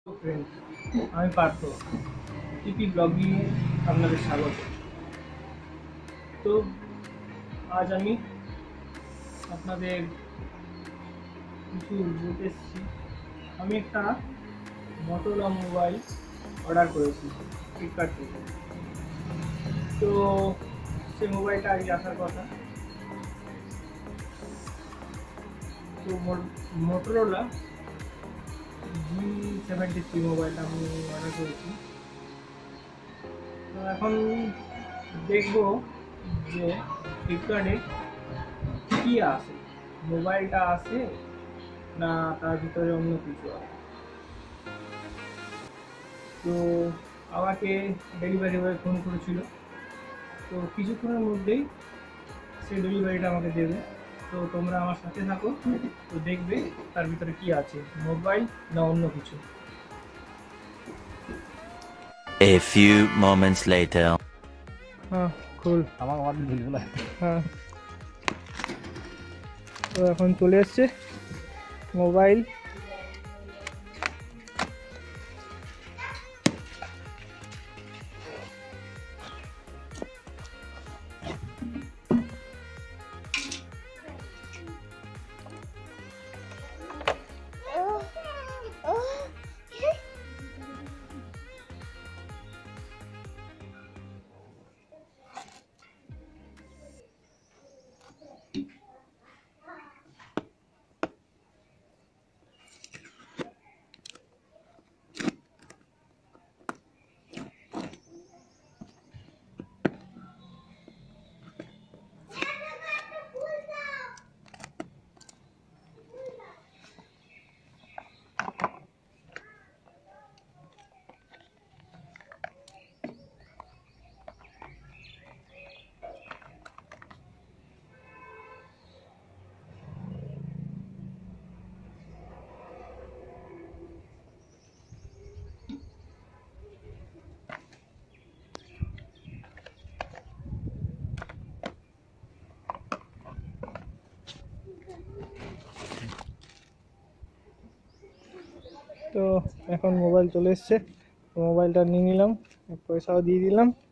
Friend, আমি পার্থ। টিপি blogging আপনাদের স্বাগত। তো আজ আমি আপনাদের কিছু বলতে এসেছি। আমি একটা মোটোলা মোবাইল অর্ডার করেছি ফ্লিপকার্ট থেকে। তো সেই মোবাইলটা আজ আসার কথা। তো মোটোরোলা G73 মোবাইলটা আমি অর্ডার করেছি। তো এখন দেখবো যে ফ্লিপকার্টে কি আছে, মোবাইলটা আছে না তার ভিতরে অন্য কিছু আছে। তো আমাকে ডেলিভারি বয় ফোন করেছিল, তো কিছুক্ষণের মধ্যেই সেই ডেলিভারিটা আমাকে দেবে। তো তোমরা আমার সাথে থাকো, তো দেখবে তার ভিতরে কি আছে, মোবাইল না অন্য কিছু। A few moments later. হ্যাঁ, খুল। হ্যাঁ, তো এখন চলে এসছে মোবাইল। তো এখন মোবাইল চলে এসছে, মোবাইলটা নিয়ে নিলাম, পয়সাও দিয়ে দিলাম।